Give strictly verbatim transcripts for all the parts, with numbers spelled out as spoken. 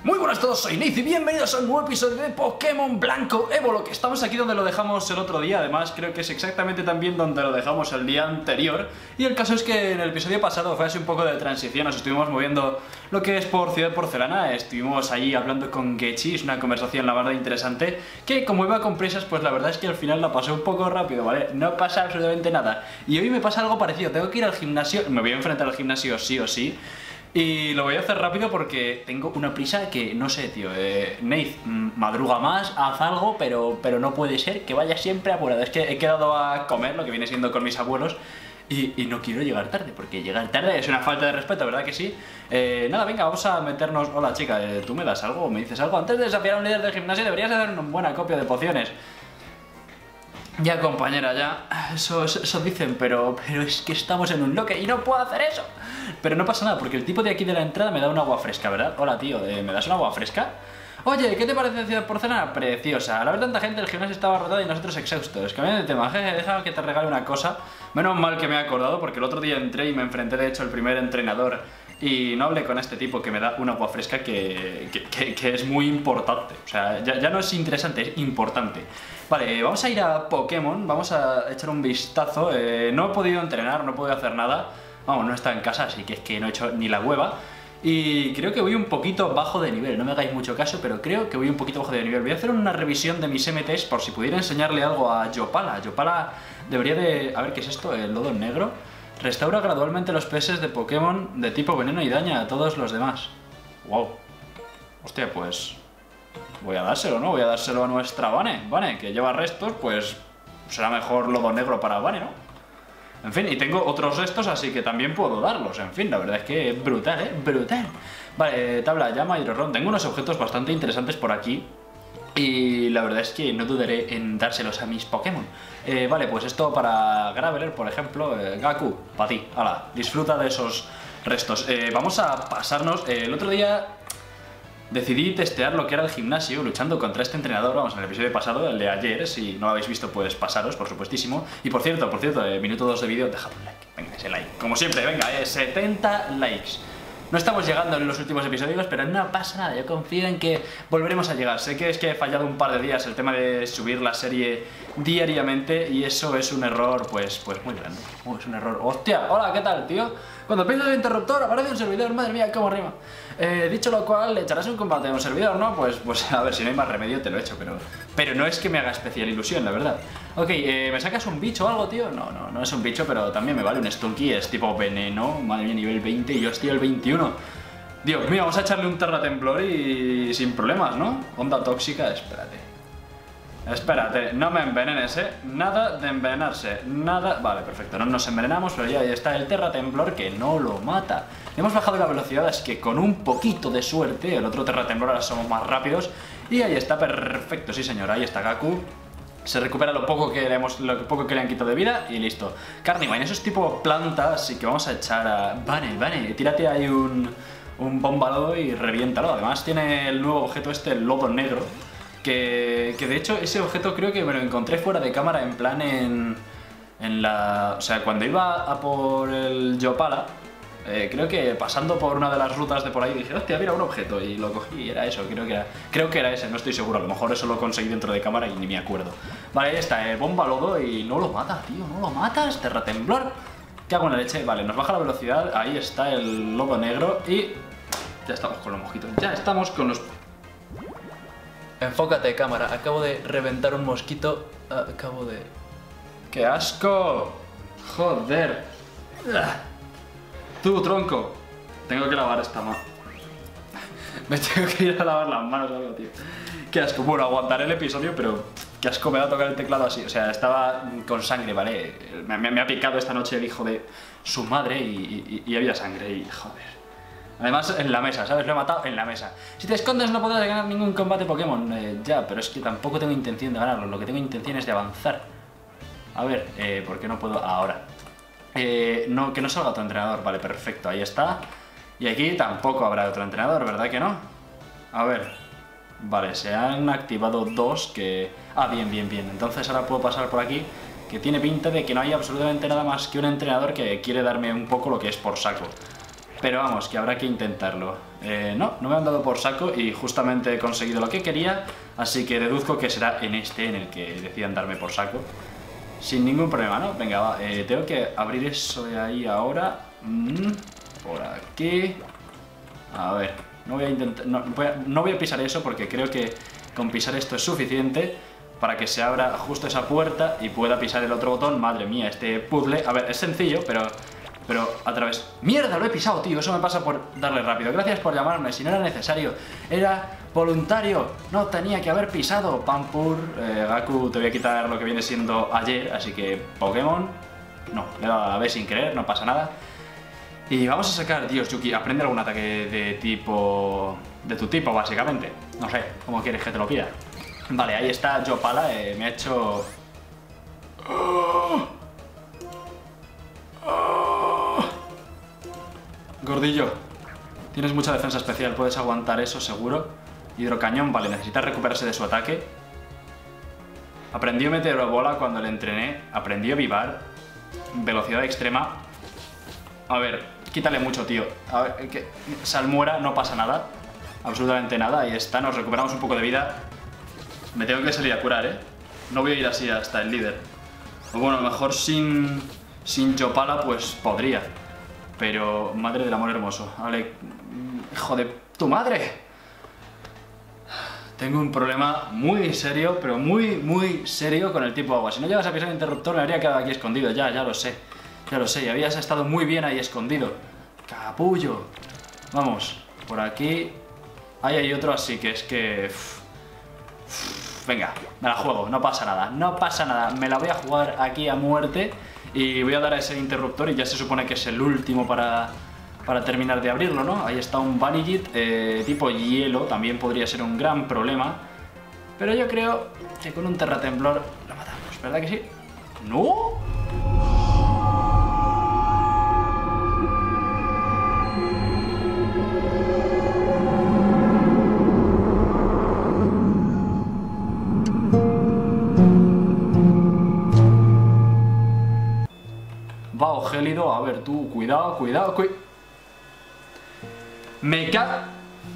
Muy buenas a todos, soy Nate y bienvenidos a un nuevo episodio de Pokémon Blanco Évolo, que estamos aquí donde lo dejamos el otro día. Además creo que es exactamente también donde lo dejamos el día anterior. Y el caso es que en el episodio pasado fue así un poco de transición. Nos estuvimos moviendo lo que es por Ciudad Porcelana. Estuvimos ahí hablando con Getchi, es una conversación la verdad interesante, que como iba con prisas, pues la verdad es que al final la pasé un poco rápido, ¿vale? No pasa absolutamente nada. Y hoy me pasa algo parecido, tengo que ir al gimnasio, me voy a enfrentar al gimnasio sí o sí. Y lo voy a hacer rápido porque tengo una prisa que, no sé, tío, eh, Nate, madruga más, haz algo, pero, pero no puede ser que vaya siempre apurado. Es que he quedado a comer, lo que viene siendo con mis abuelos, y, y no quiero llegar tarde, porque llegar tarde es una falta de respeto, ¿verdad que sí? Eh, nada, venga, vamos a meternos... Hola, chica, eh, ¿tú me das algo o me dices algo? Antes de desafiar a un líder del gimnasio deberías hacer una buena copia de pociones. Ya, compañera, ya, eso, eso, eso dicen, pero, pero es que estamos en un loque y no puedo hacer eso. Pero no pasa nada, porque el tipo de aquí de la entrada me da un agua fresca, ¿verdad? Hola, tío, ¿me das un agua fresca? Oye, ¿qué te parece Ciudad Porcelana? Preciosa. Al ver tanta gente, el gimnasio estaba rotado y nosotros exhaustos. Cambiando de tema, jeje, deja que te regale una cosa. Menos mal que me he acordado, porque el otro día entré y me enfrenté, de hecho, al primer entrenador. Y no hablé con este tipo que me da un agua fresca que, que, que, que es muy importante. O sea, ya, ya no es interesante, es importante. Vale, vamos a ir a Pokémon, vamos a echar un vistazo. Eh, no he podido entrenar, no he podido hacer nada. Vamos, no he estado en casa, así que es que no he hecho ni la hueva. Y creo que voy un poquito bajo de nivel, no me hagáis mucho caso, pero creo que voy un poquito bajo de nivel. Voy a hacer una revisión de mis M Ts por si pudiera enseñarle algo a Yopala. Yopala debería de... A ver, ¿qué es esto? El lodo negro. Restaura gradualmente los P S de Pokémon de tipo veneno y daña a todos los demás. Wow. Hostia, pues... voy a dárselo, ¿no? Voy a dárselo a nuestra Vane. Vane, que lleva restos, pues... será mejor lodo negro para Vane, ¿no? En fin, y tengo otros restos, así que también puedo darlos. En fin, la verdad es que es brutal, ¿eh? Brutal. Vale, tabla, llama, hidrorrón. Tengo unos objetos bastante interesantes por aquí. Y la verdad es que no dudaré en dárselos a mis Pokémon. Eh, vale, pues esto para Graveler, por ejemplo. Eh, Gaku, para ti. Hala, disfruta de esos restos. Eh, vamos a pasarnos... Eh, el otro día... decidí testear lo que era el gimnasio luchando contra este entrenador, vamos, en el episodio pasado, el de ayer. Si no lo habéis visto, pues pasaros, por supuestísimo. Y por cierto, por cierto, eh, minuto dos de vídeo, dejad un like, venga, ese like. Como siempre, venga, eh, setenta likes. No estamos llegando en los últimos episodios, pero no pasa nada, yo confío en que volveremos a llegar. Sé que es que he fallado un par de días el tema de subir la serie diariamente y eso es un error, pues, pues muy grande. Oh, es un error. ¡Hostia! Hola, ¿qué tal, tío? Cuando piensas el interruptor aparece un servidor, madre mía, cómo rima. Eh, dicho lo cual, le echarás un combate a un servidor, ¿no? Pues, pues a ver, si no hay más remedio te lo he hecho, pero, pero no es que me haga especial ilusión, la verdad. Ok, eh, ¿me sacas un bicho o algo, tío? No, no, no es un bicho, pero también me vale un Stunky, es tipo veneno, madre mía, nivel veinte y yo estoy al veintiuno. Dios mío, vamos a echarle un terratemblor y sin problemas, ¿no? Onda tóxica, espérate. Espérate, no me envenenes, ¿eh? Nada de envenenarse, nada... Vale, perfecto, no nos envenenamos, pero ya ahí está el terratemblor que no lo mata. Hemos bajado la velocidad, así que con un poquito de suerte, el otro terratemblor ahora somos más rápidos. Y ahí está, perfecto, sí señor, ahí está Gaku. Se recupera lo poco que le, hemos, lo poco que le han quitado de vida y listo. Carnivine, eso es tipo planta, así que vamos a echar a... Vane, Vane, tírate ahí un, un bombalodo y reviéntalo. Además tiene el nuevo objeto este, el lodo negro. Que, que de hecho ese objeto creo que me lo encontré fuera de cámara en plan en, en la... O sea, cuando iba a por el Yopala, eh, creo que pasando por una de las rutas de por ahí dije, hostia, mira un objeto, y lo cogí y era eso, creo que era, creo que era ese, no estoy seguro, a lo mejor eso lo conseguí dentro de cámara y ni me acuerdo. Vale, ahí está, eh, bomba lodo y no lo mata, tío, no lo matas, terratemblor. ¿Qué hago en la leche? Vale, nos baja la velocidad, ahí está el lobo negro y ya estamos con los mosquitos, ya estamos con los... Enfócate, cámara. Acabo de reventar un mosquito. Acabo de... ¡Qué asco! ¡Joder! ¡Tú, tronco! Tengo que lavar esta mano. Me tengo que ir a lavar las manos o algo, tío. ¡Qué asco! Bueno, aguantaré el episodio, pero... ¡Qué asco me va a tocar el teclado así! O sea, estaba con sangre, ¿vale? Me, me, me ha picado esta noche el hijo de su madre y, y, y había sangre y... ¡Joder! Además, en la mesa, ¿sabes? Lo he matado en la mesa. Si te escondes no podrás ganar ningún combate Pokémon. Eh, ya, pero es que tampoco tengo intención de ganarlo. Lo que tengo intención es de avanzar. A ver, eh, ¿por qué no puedo ahora? Eh, no, que no salga otro entrenador. Vale, perfecto, ahí está. Y aquí tampoco habrá otro entrenador, ¿verdad que no? A ver. Vale, se han activado dos que... Ah, bien, bien, bien. Entonces ahora puedo pasar por aquí, que tiene pinta de que no hay absolutamente nada más que un entrenador que quiere darme un poco lo que es por saco. Pero vamos, que habrá que intentarlo. Eh, no, no me han dado por saco y justamente he conseguido lo que quería, así que deduzco que será en este en el que decidan darme por saco. Sin ningún problema, ¿no? Venga, va, eh, tengo que abrir eso de ahí ahora. Mm, por aquí. A ver, no voy a intentar... No voy a, no voy a pisar eso porque creo que con pisar esto es suficiente para que se abra justo esa puerta y pueda pisar el otro botón. Madre mía, este puzzle... A ver, es sencillo, pero... Pero a través... ¡Mierda! Lo he pisado, tío. Eso me pasa por darle rápido. Gracias por llamarme. Si no era necesario. Era voluntario. No tenía que haber pisado. Pampur, eh, Gaku, te voy a quitar lo que viene siendo ayer. Así que Pokémon... No, le he dado a la B sin querer. No pasa nada. Y vamos a sacar... Dios, Yuki, aprende algún ataque de tipo... De tu tipo, básicamente. No sé, ¿cómo quieres que te lo pida? Vale, ahí está Yopala. Eh, me ha hecho... ¡Oh! Gordillo, tienes mucha defensa especial, puedes aguantar eso seguro. Hidrocañón, vale, necesita recuperarse de su ataque. Aprendió Meteorobola cuando le entrené. Aprendió Vivar. Velocidad extrema. A ver, quítale mucho, tío. A ver, que Salmuera, no pasa nada. Absolutamente nada, ahí está, nos recuperamos un poco de vida. Me tengo que salir a curar, ¿eh? No voy a ir así hasta el líder. O bueno, a lo mejor sin, sin Yopala, pues podría. Pero, madre del amor hermoso. Vale, hijo de tu madre. Tengo un problema muy serio, pero muy, muy serio con el tipo agua. Si no llegas a pisar el interruptor, me habría quedado aquí escondido. Ya, ya lo sé. Ya lo sé. Y habías estado muy bien ahí escondido. Capullo. Vamos, por aquí. Ahí hay otro, así que es que... Venga, me la juego. No pasa nada. No pasa nada. Me la voy a jugar aquí a muerte. Y voy a dar a ese interruptor y ya se supone que es el último para, para terminar de abrirlo, ¿no? Ahí está un Vanillite eh, tipo hielo, también podría ser un gran problema. Pero yo creo que con un terratemblor lo matamos, ¿verdad que sí? ¡No! Bao gélido, a ver tú, cuidado, cuidado, cuidado. Me caga.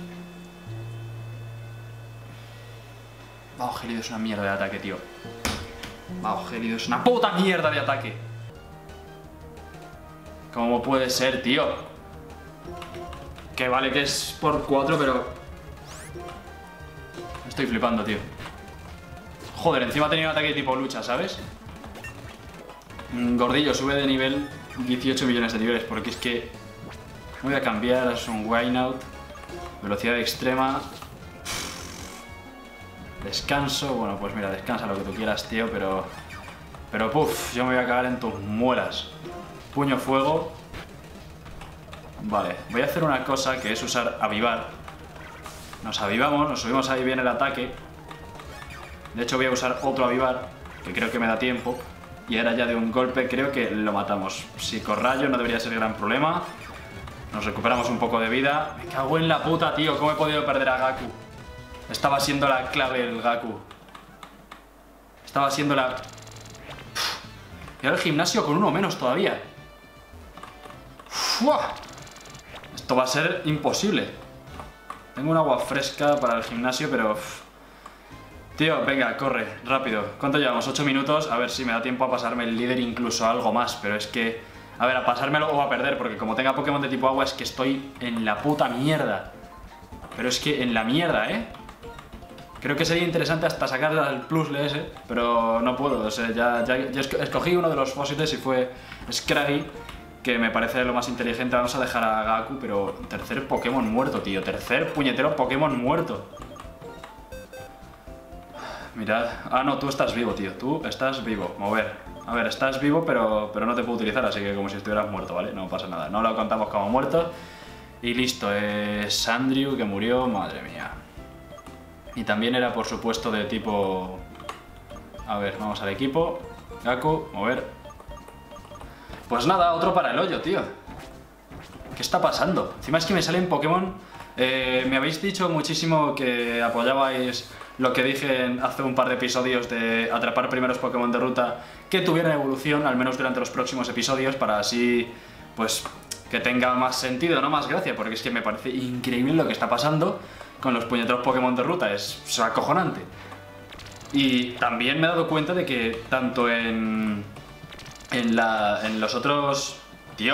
Bao gélido es una mierda de ataque, tío. Bao gélido es una puta mierda de ataque. ¿Cómo puede ser, tío? Que vale que es por cuatro, pero... Estoy flipando, tío. Joder, encima ha tenido un ataque tipo lucha, ¿sabes? Gordillo, sube de nivel dieciocho millones de niveles, porque es que voy a cambiar, es un Wineout, velocidad extrema, descanso, bueno pues mira, descansa lo que tú quieras, tío, pero, pero puff, yo me voy a cagar en tus muelas. Puño fuego, vale, voy a hacer una cosa que es usar avivar, nos avivamos, nos subimos ahí bien el ataque, de hecho voy a usar otro avivar, que creo que me da tiempo. Y ahora ya de un golpe creo que lo matamos. Psicorrayo no debería ser gran problema. Nos recuperamos un poco de vida. Me cago en la puta, tío. ¿Cómo he podido perder a Gaku? Estaba siendo la clave el Gaku. Estaba siendo la... Y ahora el gimnasio con uno menos todavía. ¡Fua! Esto va a ser imposible. Tengo un agua fresca para el gimnasio, pero... Tío, venga, corre, rápido. ¿Cuánto llevamos? ocho minutos. A ver si me da tiempo a pasarme el líder, incluso algo más. Pero es que... A ver, a pasármelo o a perder, porque como tenga Pokémon de tipo agua es que estoy en la puta mierda. Pero es que en la mierda, ¿eh? Creo que sería interesante hasta sacar el Plusle ese, pero no puedo. O sea, ya, ya, ya escogí uno de los fósiles y fue Scraggy, que me parece lo más inteligente. Vamos a dejar a Gaku, pero tercer Pokémon muerto, tío. Tercer puñetero Pokémon muerto. Mirad. Ah, no, tú estás vivo, tío. Tú estás vivo. Mover. A ver, estás vivo, pero, pero no te puedo utilizar, así que como si estuvieras muerto, ¿vale? No pasa nada. No lo contamos como muerto. Y listo. Es Andrew, que murió. Madre mía. Y también era, por supuesto, de tipo... A ver, vamos al equipo. Gaku, mover. Pues nada, otro para el hoyo, tío. ¿Qué está pasando? Encima es que me salen Pokémon... Eh, me habéis dicho muchísimo que apoyabais lo que dije hace un par de episodios de atrapar primeros Pokémon de ruta que tuvieran evolución, al menos durante los próximos episodios, para así, pues, que tenga más sentido, no más gracia, porque es que me parece increíble lo que está pasando con los puñeteros Pokémon de ruta, es, es acojonante. Y también me he dado cuenta de que tanto en, en, la, en los otros... Tío.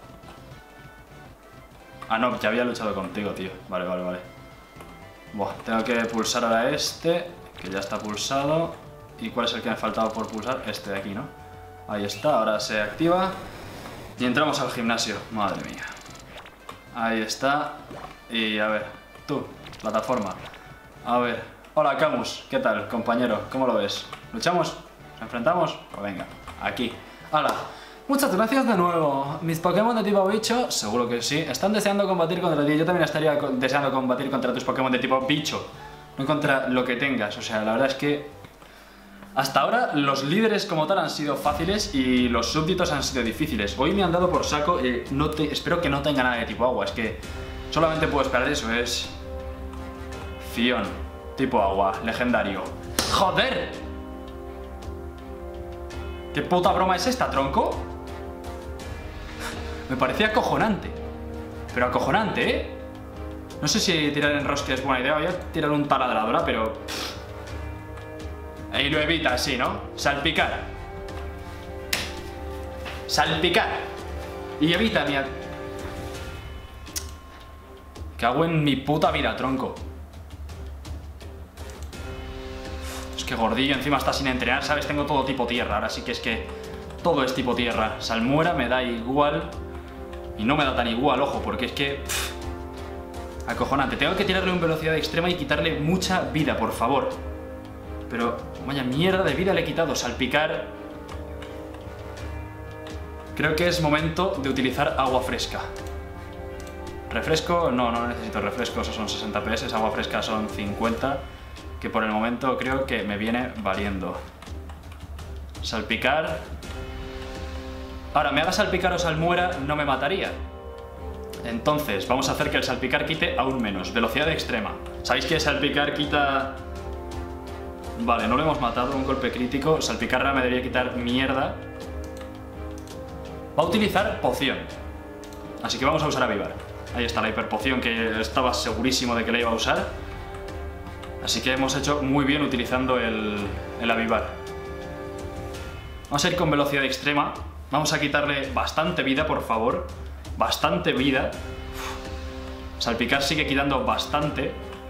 Ah, no, ya había luchado contigo, tío. Vale, vale, vale. Buah, tengo que pulsar ahora este, que ya está pulsado. ¿Y cuál es el que me ha faltado por pulsar? Este de aquí, ¿no? Ahí está, ahora se activa. Y entramos al gimnasio. Madre mía. Ahí está. Y a ver, tú, plataforma. A ver. Hola, Camus. ¿Qué tal, compañero? ¿Cómo lo ves? ¿Luchamos? ¿Nos enfrentamos? Pues venga, aquí. Hola. Muchas gracias de nuevo. Mis Pokémon de tipo bicho, seguro que sí, están deseando combatir contra ti. Yo también estaría deseando combatir contra tus Pokémon de tipo bicho. No contra lo que tengas. O sea, la verdad es que... hasta ahora los líderes como tal han sido fáciles y los súbditos han sido difíciles. Hoy me han dado por saco y no te... espero que no tenga nada de tipo agua. Es que solamente puedo esperar eso. Es... Fion. Tipo agua. Legendario. ¡Joder! ¿Qué puta broma es esta, tronco? Me parecía acojonante. Pero acojonante, ¿eh? No sé si tirar enrosque es buena idea. Voy a tirar un taladradora, pero... Ahí lo evita, sí, ¿no? Salpicar. Salpicar. Y evita mi... Cago en mi puta vida, tronco. Es que gordillo encima está sin entrenar, ¿sabes? Tengo todo tipo tierra. Ahora sí que es que todo es tipo tierra. Salmuera me da igual. Y no me da tan igual, ojo, porque es que... Pff, acojonante. Tengo que tirarle un velocidad extrema y quitarle mucha vida, por favor. Pero vaya mierda de vida le he quitado. Salpicar. Creo que es momento de utilizar agua fresca. Refresco, no, no necesito refresco. Esos son sesenta P S, agua fresca son cincuenta. Que por el momento creo que me viene valiendo. Salpicar. Ahora, me haga salpicar o salmuera, no me mataría. Entonces, vamos a hacer que el salpicar quite aún menos. Velocidad extrema. ¿Sabéis que salpicar quita...? Vale, no lo hemos matado, un golpe crítico. Salpicar ahora me debería quitar mierda. Va a utilizar poción. Así que vamos a usar Avivar. Ahí está la hiperpoción que estaba segurísimo de que la iba a usar. Así que hemos hecho muy bien utilizando el, el Avivar. Vamos a ir con velocidad extrema. Vamos a quitarle bastante vida, por favor. Bastante vida. Uf. Salpicar sigue quitando bastante.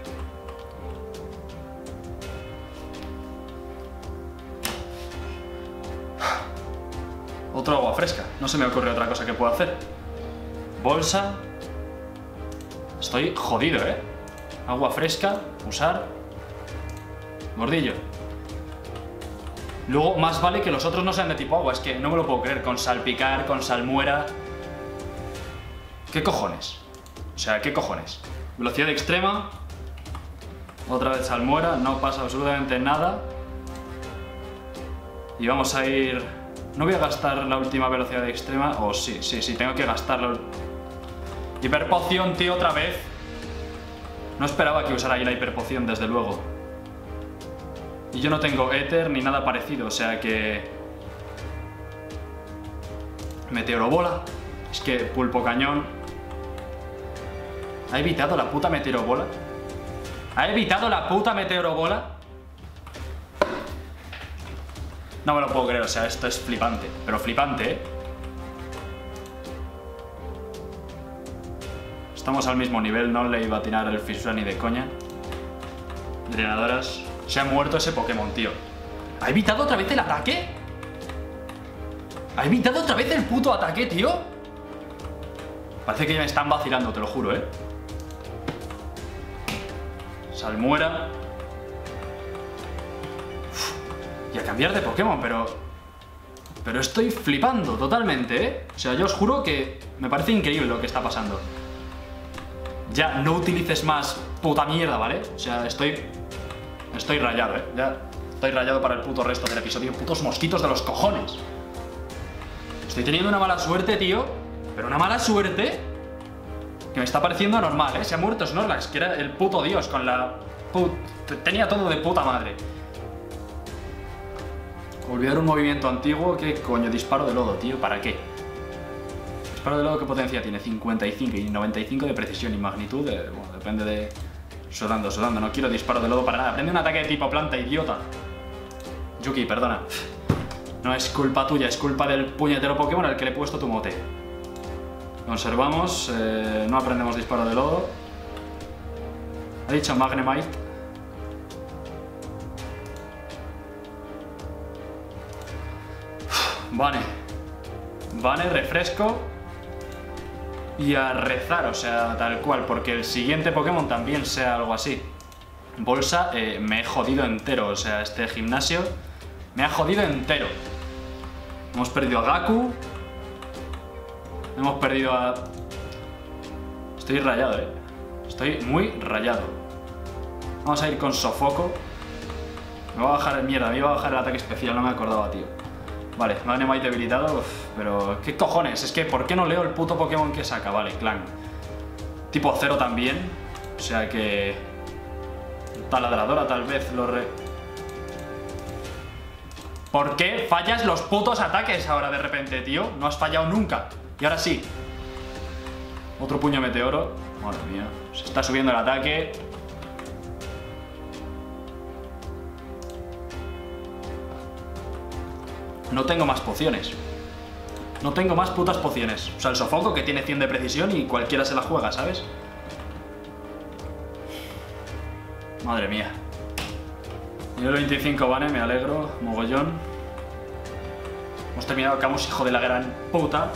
Otro agua fresca. No se me ocurre otra cosa que pueda hacer. Bolsa. Estoy jodido, ¿eh? Agua fresca. Usar. Gordillo. Luego, más vale que los otros no sean de tipo agua. Es que no me lo puedo creer. Con salpicar, con salmuera... ¿Qué cojones? O sea, ¿qué cojones? Velocidad extrema. Otra vez salmuera. No pasa absolutamente nada. Y vamos a ir... No voy a gastar la última velocidad extrema. O oh, sí, sí, sí, tengo que gastarlo. Hiperpoción, tío, otra vez. No esperaba que usara ahí la hiperpoción, desde luego. Y yo no tengo éter ni nada parecido, o sea que... Meteorobola. Es que pulpo cañón. ¿Ha evitado la puta meteorobola? ¿Ha evitado la puta meteorobola? No me lo puedo creer, o sea, esto es flipante. Pero flipante, ¿eh? Estamos al mismo nivel, no le iba a tirar el fisura ni de coña. Drenadoras. Se ha muerto ese Pokémon, tío. ¿Ha evitado otra vez el ataque? ¿Ha evitado otra vez el puto ataque, tío? Parece que me están vacilando, te lo juro, ¿eh? Salmuera. Uf. Y a cambiar de Pokémon, pero... Pero estoy flipando totalmente, ¿eh? O sea, yo os juro que me parece increíble lo que está pasando. Ya, no utilices más puta mierda, ¿vale? O sea, estoy... Estoy rayado, ¿eh? Ya estoy rayado para el puto resto del episodio. Putos mosquitos de los cojones. Estoy teniendo una mala suerte, tío. Pero una mala suerte que me está pareciendo anormal, ¿eh? Se ha muerto Snorlax, que era el puto dios con la... Put... Tenía todo de puta madre. Olvidar un movimiento antiguo. ¿Qué coño? Disparo de lodo, tío. ¿Para qué? Disparo de lodo, ¿qué potencia tiene? cincuenta y cinco y noventa y cinco de precisión y magnitud. De, bueno, depende de... Sudando, sudando. No quiero disparo de lodo para nada. Aprende un ataque de tipo planta, idiota. Yuki, perdona. No es culpa tuya, es culpa del puñetero Pokémon al que le he puesto tu mote. Conservamos. Eh, no aprendemos disparo de lodo. Ha dicho Magnemite. Vale. Vale, refresco. Y a rezar, o sea, tal cual. Porque el siguiente Pokémon también sea algo así. Bolsa, eh, me he jodido entero. O sea, este gimnasio me ha jodido entero. Hemos perdido a Gaku. Hemos perdido a... Estoy rayado, eh. Estoy muy rayado. Vamos a ir con Sofoco. Me va a bajar, mierda, me iba a bajar el ataque especial, no me acordaba, tío. Vale, Magnemite debilitado, uf, pero... ¿Qué cojones? Es que, ¿por qué no leo el puto Pokémon que saca? Vale, Clan. Tipo cero también. O sea que... Taladradora tal vez lo re... ¿Por qué fallas los putos ataques ahora de repente, tío? No has fallado nunca. Y ahora sí. Otro puño meteoro. Madre mía. Se está subiendo el ataque. No tengo más pociones. No tengo más putas pociones. O sea, el Sofoco que tiene cien de precisión y cualquiera se la juega, ¿sabes? Madre mía. Nivel veinticinco, vale, me alegro. Mogollón. Hemos terminado Camus, hijo de la gran puta.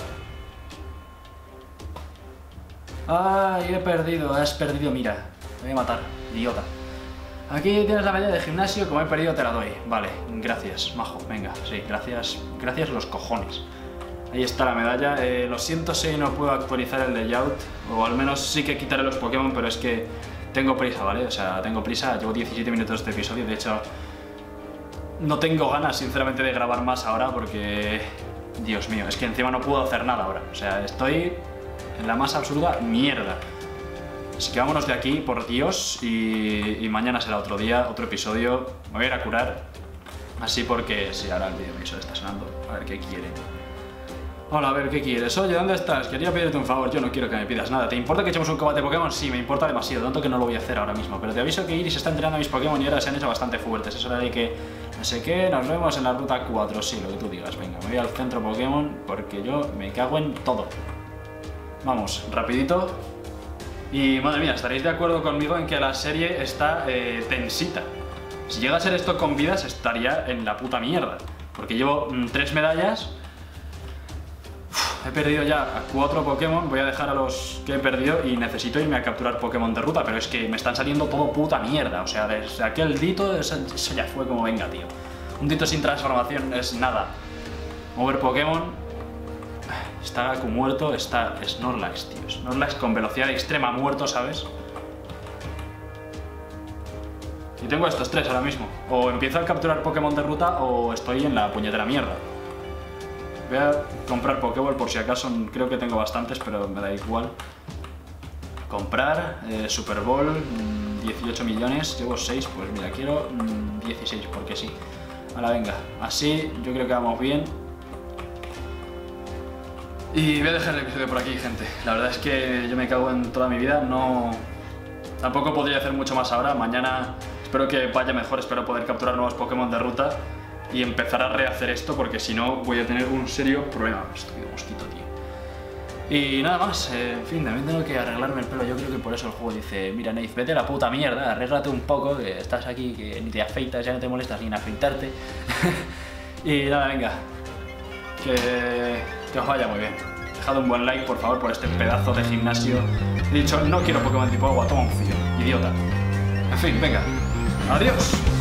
Ay, he perdido, has perdido, mira. Me voy a matar, idiota. Aquí tienes la medalla de gimnasio, como he perdido te la doy. Vale, gracias, majo, venga, sí, gracias. Gracias los cojones. Ahí está la medalla. Eh, lo siento si no puedo actualizar el layout. O al menos sí que quitaré los Pokémon, pero es que tengo prisa, ¿vale? O sea, tengo prisa, llevo diecisiete minutos de este episodio. De hecho, no tengo ganas, sinceramente, de grabar más ahora porque... Dios mío, es que encima no puedo hacer nada ahora. O sea, estoy en la más absoluta mierda. Así que vámonos de aquí, por Dios, y, y mañana será otro día, otro episodio. Me voy a ir a curar, así porque... Sí, ahora el videovisor está sonando. A ver qué quiere. Hola, a ver, ¿qué quieres? Oye, ¿dónde estás? Quería pedirte un favor, yo no quiero que me pidas nada. ¿Te importa que echemos un combate de Pokémon? Sí, me importa demasiado, tanto que no lo voy a hacer ahora mismo. Pero te aviso que Iris está entrenando a mis Pokémon y ahora se han hecho bastante fuertes. Es hora de que... No sé qué, nos vemos en la ruta cuatro, sí, lo que tú digas. Venga, me voy al centro Pokémon porque yo me cago en todo. Vamos, rapidito. Y madre mía, estaréis de acuerdo conmigo en que la serie está eh, tensita. Si llega a ser esto con vidas, estaría en la puta mierda. Porque llevo mm, tres medallas. Uf, he perdido ya a cuatro Pokémon. Voy a dejar a los que he perdido y necesito irme a capturar Pokémon de ruta. Pero es que me están saliendo todo puta mierda. O sea, desde aquel Dito, eso, eso ya fue como venga, tío. Un Dito sin transformación es nada. Mover Pokémon. Está Gaku muerto, está Snorlax, tío. Snorlax con velocidad extrema muerto, ¿sabes? Y tengo estos tres ahora mismo. O empiezo a capturar Pokémon de ruta o estoy en la puñetera mierda. Voy a comprar Pokéball por si acaso. Creo que tengo bastantes, pero me da igual. Comprar, eh, Super Bowl, mmm, dieciocho millones. Llevo seis, pues mira, quiero mmm, dieciséis, porque sí. Ahora venga, así yo creo que vamos bien. Y voy a dejar el episodio por aquí, gente. La verdad es que yo me cago en toda mi vida. No... Tampoco podría hacer mucho más ahora. Mañana espero que vaya mejor. Espero poder capturar nuevos Pokémon de ruta y empezar a rehacer esto, porque si no voy a tener un serio problema. Estoy de mosquito, tío. Y nada más. Eh, en fin, también tengo que arreglarme el pelo. Yo creo que por eso el juego dice: mira, Neith, vete a la puta mierda. Arréglate un poco, que estás aquí, que ni te afeitas, ya no te molestas ni en afeitarte. Y nada, venga. Que... Que os vaya muy bien. Dejad un buen like, por favor, por este pedazo de gimnasio. He dicho, no quiero Pokémon tipo agua, toma un fío, idiota. En fin, venga. Adiós.